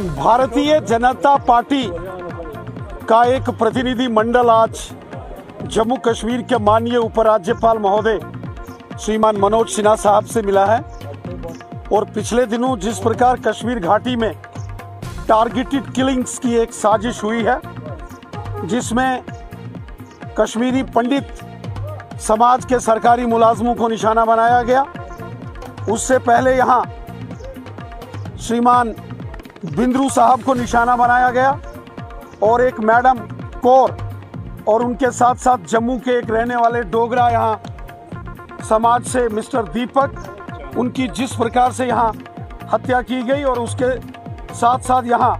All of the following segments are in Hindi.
भारतीय जनता पार्टी का एक प्रतिनिधि मंडल आज जम्मू कश्मीर के माननीय उपराज्यपाल महोदय श्रीमान मनोज सिन्हा साहब से मिला है। और पिछले दिनों जिस प्रकार कश्मीर घाटी में टारगेटेड किलिंग्स की एक साजिश हुई है, जिसमें कश्मीरी पंडित समाज के सरकारी मुलाजमों को निशाना बनाया गया, उससे पहले यहाँ श्रीमान बिंद्रू साहब को निशाना बनाया गया और एक मैडम कौर और उनके साथ साथ जम्मू के एक रहने वाले डोगरा यहाँ समाज से मिस्टर दीपक, उनकी जिस प्रकार से यहाँ हत्या की गई और उसके साथ साथ यहाँ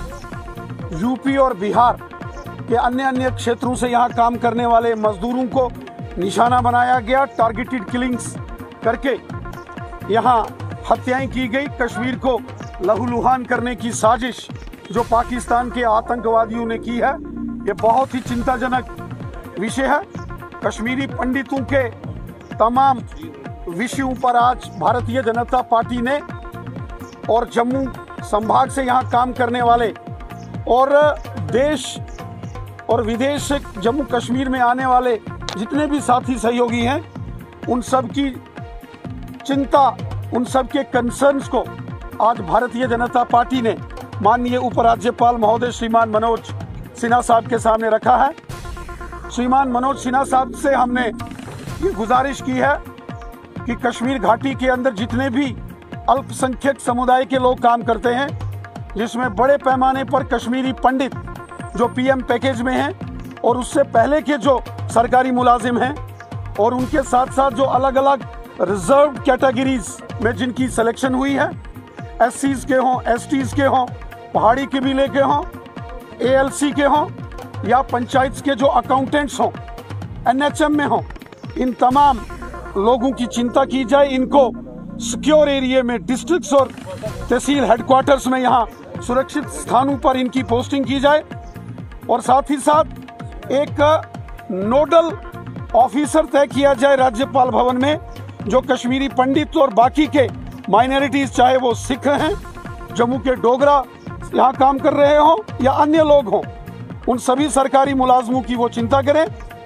यूपी और बिहार के अन्य क्षेत्रों से यहाँ काम करने वाले मजदूरों को निशाना बनाया गया, टारगेटेड किलिंग्स करके यहाँ हत्याएं की गई। कश्मीर को लहूलुहान करने की साजिश जो पाकिस्तान के आतंकवादियों ने की है, ये बहुत ही चिंताजनक विषय है। कश्मीरी पंडितों के तमाम विषयों पर आज भारतीय जनता पार्टी ने और जम्मू संभाग से यहाँ काम करने वाले और देश और विदेश से जम्मू कश्मीर में आने वाले जितने भी साथी सहयोगी हैं, उन सब की चिंता, उन सब के कंसर्न्स को आज भारतीय जनता पार्टी ने माननीय उपराज्यपाल महोदय श्रीमान मनोज सिन्हा साहब के सामने रखा है। श्रीमान मनोज सिन्हा साहब से हमने ये गुजारिश की है कि कश्मीर घाटी के अंदर जितने भी अल्पसंख्यक समुदाय के लोग काम करते हैं, जिसमें बड़े पैमाने पर कश्मीरी पंडित जो पीएम पैकेज में हैं और उससे पहले के जो सरकारी मुलाजिम हैं और उनके साथ साथ जो अलग अलग रिजर्व कैटेगरीज में जिनकी सिलेक्शन हुई है, एससीज के हों, एसटीज के हों, पहाड़ी कबीले के हों, एएलसी के हों या पंचायत के जो अकाउंटेंट्स हों, एनएचएम में हों, इन तमाम लोगों की चिंता की जाए। इनको सिक्योर एरिया में, डिस्ट्रिक्ट्स और तहसील हेडक्वार्टर्स में यहाँ सुरक्षित स्थानों पर इनकी पोस्टिंग की जाए और साथ ही साथ एक नोडल ऑफिसर तय किया जाए राज्यपाल भवन में, जो कश्मीरी पंडित और बाकी के माइनॉरिटीज, चाहे वो सिख हैं, जम्मू के डोगरा यहाँ काम कर रहे हों या अन्य लोग हों, उन सभी सरकारी मुलाजमों की वो चिंता करें।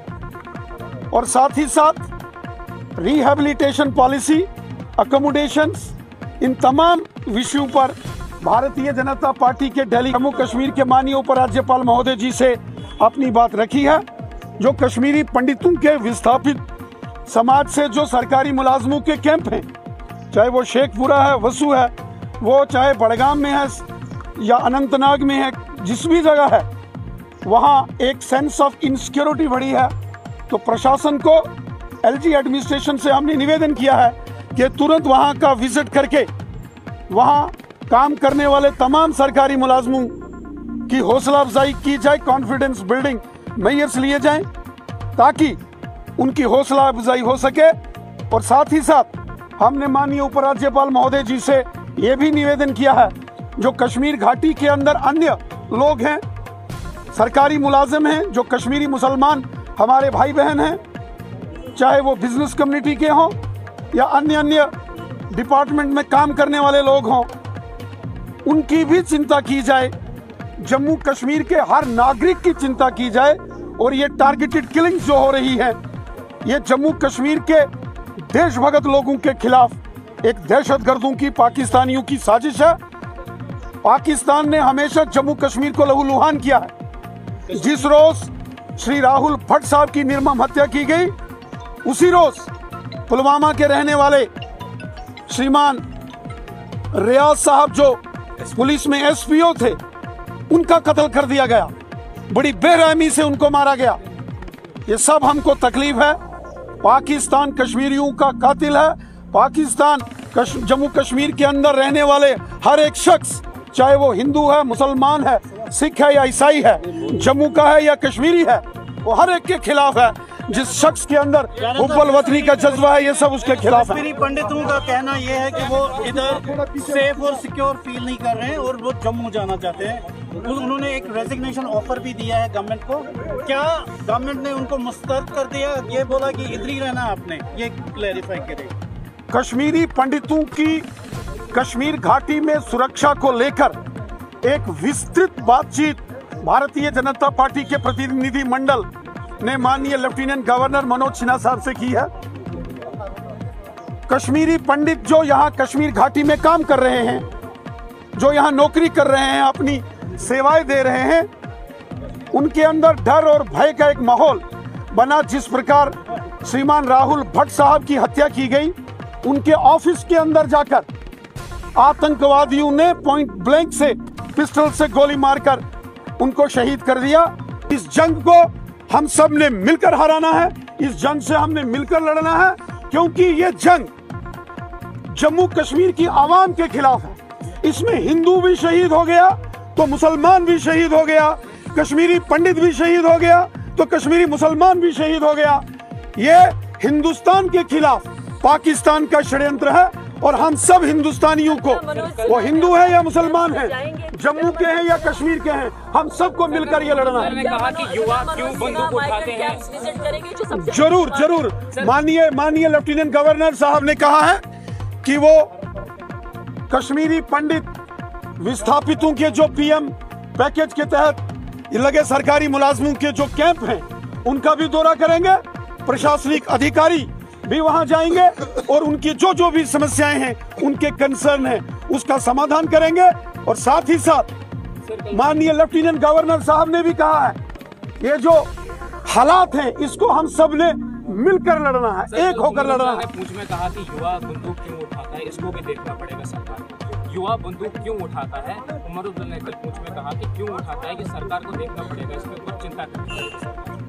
और साथ ही साथ रिहैबिलिटेशन पॉलिसी, अकोमोडेशंस, इन तमाम विषयों पर भारतीय जनता पार्टी के दिल्ली जम्मू कश्मीर के माननीय उपराज्यपाल महोदय जी से अपनी बात रखी है। जो कश्मीरी पंडितों के विस्थापित समाज से जो सरकारी मुलाजमों के कैंप हैं, चाहे वो शेखपुरा है, वसू है, वो चाहे बड़गाम में है या अनंतनाग में है, जिस भी जगह है वहाँ एक सेंस ऑफ इनसिक्योरिटी बढ़ी है। तो प्रशासन को, एलजी एडमिनिस्ट्रेशन से हमने निवेदन किया है कि तुरंत वहाँ का विजिट करके वहाँ काम करने वाले तमाम सरकारी मुलाजमों की हौसला अफजाई की जाए, कॉन्फिडेंस बिल्डिंग मेजर्स लिए जाएं ताकि उनकी हौसला अफजाई हो सके। और साथ ही साथ हमने माननीय उपराज्यपाल महोदय जी से ये भी निवेदन किया है, जो कश्मीर घाटी के अंदर अन्य लोग हैं, सरकारी मुलाजिम हैं, जो कश्मीरी मुसलमान हमारे भाई बहन हैं, चाहे वो बिजनेस कम्युनिटी के हों या अन्य डिपार्टमेंट में काम करने वाले लोग हों, उनकी भी चिंता की जाए, जम्मू कश्मीर के हर नागरिक की चिंता की जाए। और ये टारगेटेड किलिंग्स जो हो रही है, ये जम्मू कश्मीर के देशभक्त लोगों के खिलाफ एक दहशतगर्दों की, पाकिस्तानियों की साजिश है। पाकिस्तान ने हमेशा जम्मू कश्मीर को लहूलुहान किया है। जिस रोज श्री राहुल भट्ट साहब की निर्मम हत्या की गई, उसी रोज पुलवामा के रहने वाले श्रीमान रियाज साहब जो पुलिस में एसपीओ थे, उनका कत्ल कर दिया गया, बड़ी बेरहमी से उनको मारा गया। ये सब हमको तकलीफ है। पाकिस्तान कश्मीरियों का कातिल है। पाकिस्तान जम्मू कश्मीर के अंदर रहने वाले हर एक शख्स, चाहे वो हिंदू है, मुसलमान है, सिख है या ईसाई है, जम्मू का है या कश्मीरी है, वो हर एक के खिलाफ है। जिस शख्स के अंदर हुब्बुल वतनी का जज्बा है, ये सब उसके खिलाफ है। कश्मीरी पंडितों का कहना यह है कि वो इधर सेफ और सिक्योर फील नहीं कर रहे हैं और वो जम्मू जाना चाहते हैं। उन्होंने एक रेजिग्नेशन ऑफर भी दिया है गवर्नमेंट को। क्या गवर्नमेंट ने उनको मुस्तरद कर दिया, ये बोला कि इधर ही रहना आपने, ये क्लैरिफाई करें। कश्मीरी पंडितों की कश्मीर घाटी में सुरक्षा को लेकर एक विस्तृत बातचीत भारतीय जनता पार्टी के प्रतिनिधि मंडल ने माननीय लेफ्टिनेंट गवर्नर मनोज सिन्हा साहब से की है। कश्मीरी पंडित जो यहाँ कश्मीर घाटी में काम कर रहे हैं, जो यहाँ नौकरी कर रहे हैं, अपनी सेवाएं दे रहे हैं, उनके अंदर डर और भय का एक माहौल बना। जिस प्रकार श्रीमान राहुल भट्ट साहब की हत्या की गई, उनके ऑफिस के अंदर जाकर आतंकवादियों ने पॉइंट ब्लैंक से पिस्टल से गोली मारकर उनको शहीद कर दिया। इस जंग को हम सब ने मिलकर हराना है, इस जंग से हमने मिलकर लड़ना है, क्योंकि ये जंग जम्मू कश्मीर की आवाम के खिलाफ है। इसमें हिंदू भी शहीद हो गया तो मुसलमान भी शहीद हो गया, कश्मीरी पंडित भी शहीद हो गया तो कश्मीरी मुसलमान भी शहीद हो गया। ये हिंदुस्तान के खिलाफ पाकिस्तान का षड्यंत्र है और हम सब हिंदुस्तानियों को, वो हिंदू है या मुसलमान है, जम्मू के हैं या कश्मीर के हैं, हम सबको मिलकर ये लड़ना है। कहा कि युवा क्यों बंदूक उठाते हैं? जरूर जरूर माननीय लेफ्टिनेंट गवर्नर साहब ने कहा है कि वो कश्मीरी पंडित विस्थापितों के जो पीएम पैकेज के तहत लगे सरकारी मुलाजमों के जो कैंप हैं, उनका भी दौरा करेंगे। प्रशासनिक अधिकारी भी वहां जाएंगे और उनकी जो भी समस्याएं हैं, उनके कंसर्न है, उसका समाधान करेंगे। और साथ ही साथ माननीय लेफ्टिनेंट गवर्नर साहब ने भी कहा है, ये जो हालात हैं इसको हम सब ने मिलकर लड़ना है, एक होकर लड़ना है। पूछ में कहा कि युवा बंदूक क्यों उठाता है, इसको भी देखना पड़ेगा सरकार को। युवा बंदूक क्यों उठाता है? उमर अब्दुल्ला ने कल पूछ में कहा कि क्यों उठाता है, कि सरकार को देखना पड़ेगा, इसके ऊपर चिंता करनी पड़ेगी।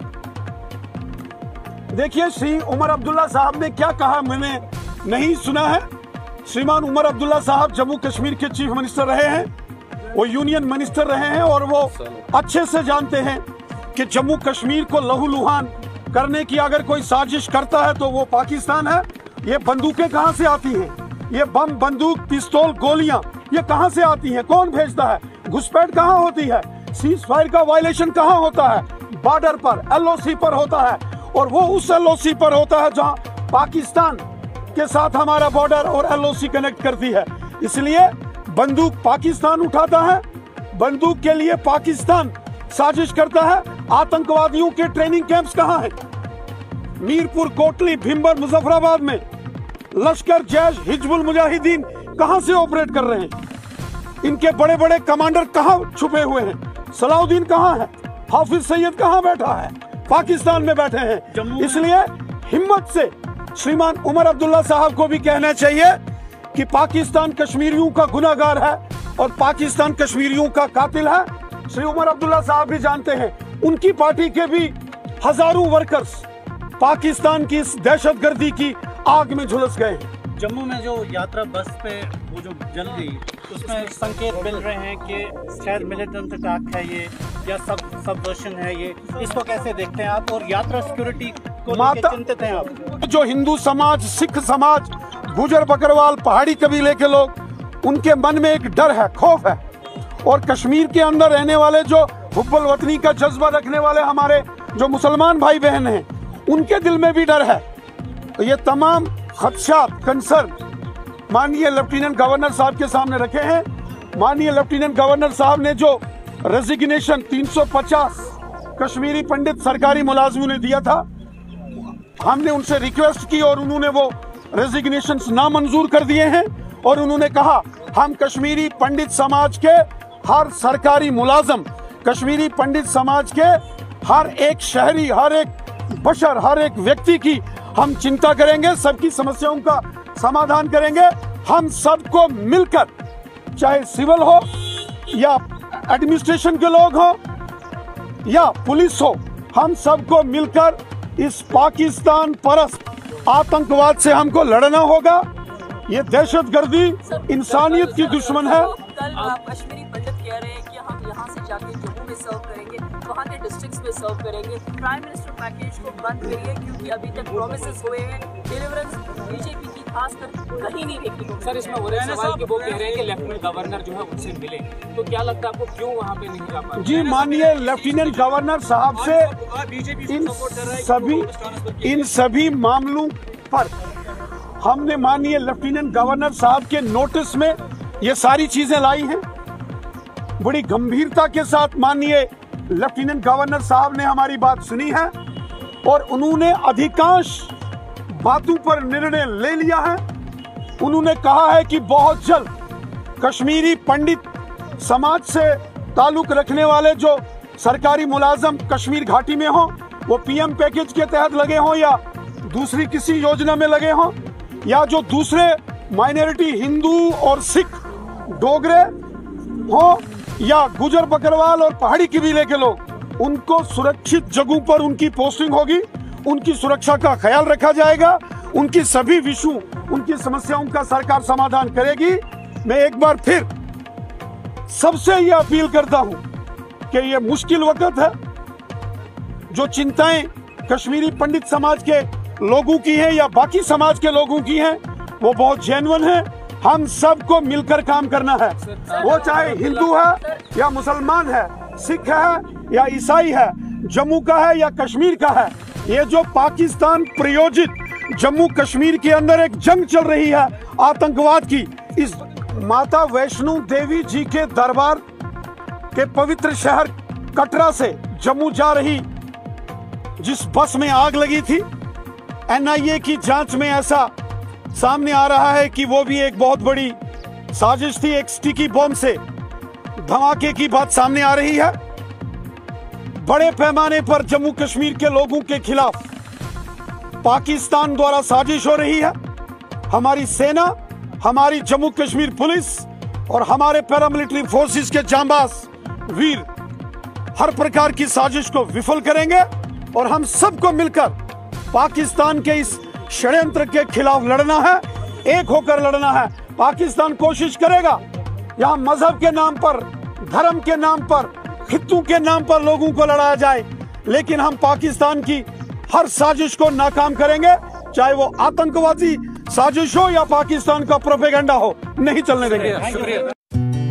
देखिए, श्री उमर अब्दुल्ला साहब ने क्या कहा मैंने नहीं सुना है। श्रीमान उमर अब्दुल्ला साहब जम्मू कश्मीर के चीफ मिनिस्टर रहे हैं, वो यूनियन मिनिस्टर रहे हैं और वो अच्छे से जानते हैं कि जम्मू कश्मीर को लहूलुहान करने की अगर कोई साजिश करता है तो वो पाकिस्तान है। ये बंदूकें कहां से आती हैं, ये बम, बंदूक, पिस्तौल, गोलियां ये कहां से आती हैं, कौन भेजता है, घुसपैठ कहां होती है, सीज फायर का वायलेशन कहां होता है, बॉर्डर पर LOC पर होता है, और वो उस LOC पर होता है जहां पाकिस्तान के साथ हमारा बॉर्डर और LOC कनेक्ट करती है। इसलिए बंदूक पाकिस्तान उठाता है, बंदूक के लिए पाकिस्तान साजिश करता है। आतंकवादियों के ट्रेनिंग कैंप्स कहां हैं? मीरपुर, कोटली, भीमबर, मुजफ्फराबाद में लश्कर, जैश, हिजबुल मुजाहिदीन कहां से ऑपरेट कर रहे हैं? इनके बड़े बड़े कमांडर कहां छुपे हुए हैं? सलाउद्दीन कहां है? हाफिज सईद कहां बैठा है? पाकिस्तान में बैठे हैं। इसलिए हिम्मत से श्रीमान उमर अब्दुल्ला साहब को भी कहना चाहिए कि पाकिस्तान कश्मीरियों का गुनाहगार है और पाकिस्तान कश्मीरियों का कातिल है। श्री उमर अब्दुल्ला साहब भी जानते हैं, उनकी पार्टी के भी हजारों वर्कर्स पाकिस्तान की इस दहशतगर्दी की आग में झुलस गए हैं। जम्मू में जो यात्रा बस पे वो जो जल गई, उसमें संकेत मिल रहे हैं कि शायद मिलिटेंट अटैक है ये, या सबवर्शन है ये, इसको कैसे देखते हैं आप? और यात्रा सिक्योरिटी को लेकर चिंतित हैं आप? जो हिंदू समाज, सिख समाज, गुजर बकरवाल, पहाड़ी कबीले के लोग, उनके मन में एक डर है, खौफ है। और कश्मीर के अंदर रहने वाले जो हुब्बुल वतनी का जज्बा रखने वाले हमारे जो मुसलमान भाई बहन हैं, उनके दिल में भी डर है। तो ये तमाम खदशात, कंसर्न माननीय लेफ्टिनेंट गवर्नर साहब के सामने रखे हैं। माननीय लेफ्टिनेंट गवर्नर साहब ने जो रेजिग्नेशन 350 कश्मीरी पंडित सरकारी मुलाजिमों ने दिया था, हमने उनसे रिक्वेस्ट की और उन्होंने वो रेजिग्नेशन नामंजूर कर दिए हैं। और उन्होंने कहा, हम कश्मीरी पंडित समाज के हर सरकारी मुलाजम, कश्मीरी पंडित समाज के हर एक शहरी, हर एक बशर, हर एक व्यक्ति की हम चिंता करेंगे, सबकी समस्याओं का समाधान करेंगे। हम सबको मिलकर, चाहे सिविल हो या एडमिनिस्ट्रेशन के लोग हो या पुलिस हो, हम सबको मिलकर इस पाकिस्तान परस्त आतंकवाद से हमको लड़ना होगा। ये दहशतगर्दी इंसानियत की दुश्मन है। कल कश्मीरी पंडित कह रहे हैं कि हम यहाँ से जाके जम्मू में सर्व करेंगे, वहाँ के डिस्ट्रिक्ट्स में सर्व करेंगे। प्राइम मिनिस्टर पैकेज को बंद करिए, क्योंकि अभी तक प्रोमिसेस हुए हैं, डिलीवरेंस बीजेपी की खासकर कहीं नहीं देखी को। सर, इसमें हो रहा है सवाल कि वो कह रहे हैं कि लेफ्टिनेंट गवर्नर जो है उनसे मिले, तो क्या लगता है आपको, क्यों वहाँ पे नहीं जा पा रहे? जी, माननीय लेफ्टिनेंट गवर्नर साहब से इन सभी मामलों पर हमने माननीय लेफ्टिनेंट गवर्नर साहब के नोटिस में ये सारी चीजें लाई हैं। बड़ी गंभीरता के साथ माननीय लेफ्टिनेंट गवर्नर साहब ने हमारी बात सुनी है और उन्होंने अधिकांश बातों पर निर्णय ले लिया है। उन्होंने कहा है कि बहुत जल्द कश्मीरी पंडित समाज से ताल्लुक रखने वाले जो सरकारी मुलाजम कश्मीर घाटी में हो, वो पीएम पैकेज के तहत लगे हों या दूसरी किसी योजना में लगे हों, या जो दूसरे माइनॉरिटी हिंदू और सिख डोगरे हो या गुजर बकरवाल और पहाड़ी कबीले के लोग, उनको सुरक्षित जगहों पर उनकी पोस्टिंग होगी, उनकी सुरक्षा का ख्याल रखा जाएगा, उनकी सभी विषयों, उनकी समस्याओं का सरकार समाधान करेगी। मैं एक बार फिर सबसे ये अपील करता हूं कि ये मुश्किल वक्त है, जो चिंताएं कश्मीरी पंडित समाज के लोगों की हैं या बाकी समाज के लोगों की हैं, वो बहुत जेन्युइन है। हम सबको मिलकर काम करना है, वो चाहे हिंदू है या मुसलमान है, सिख है या ईसाई है, जम्मू का है या कश्मीर का है। ये जो पाकिस्तान प्रायोजित जम्मू कश्मीर के अंदर एक जंग चल रही है आतंकवाद की, इस माता वैष्णो देवी जी के दरबार के पवित्र शहर कटरा से जम्मू जा रही जिस बस में आग लगी थी, एनआईए की जांच में ऐसा सामने आ रहा है कि वो भी एक बहुत बड़ी साजिश थी। एक स्टिकी बॉम्ब से धमाके की बात सामने आ रही है। बड़े पैमाने पर जम्मू कश्मीर के लोगों के खिलाफ पाकिस्तान द्वारा साजिश हो रही है। हमारी सेना, हमारी जम्मू कश्मीर पुलिस और हमारे पैरामिलिट्री फोर्सेस के जांबाज वीर हर प्रकार की साजिश को विफल करेंगे और हम सबको मिलकर पाकिस्तान के इस षड्यंत्र के खिलाफ लड़ना है, एक होकर लड़ना है। पाकिस्तान कोशिश करेगा यहाँ मजहब के नाम पर, धर्म के नाम पर, खित्तों के नाम पर लोगों को लड़ाया जाए, लेकिन हम पाकिस्तान की हर साजिश को नाकाम करेंगे, चाहे वो आतंकवादी साजिश हो या पाकिस्तान का प्रोपेगेंडा हो, नहीं चलने देंगे।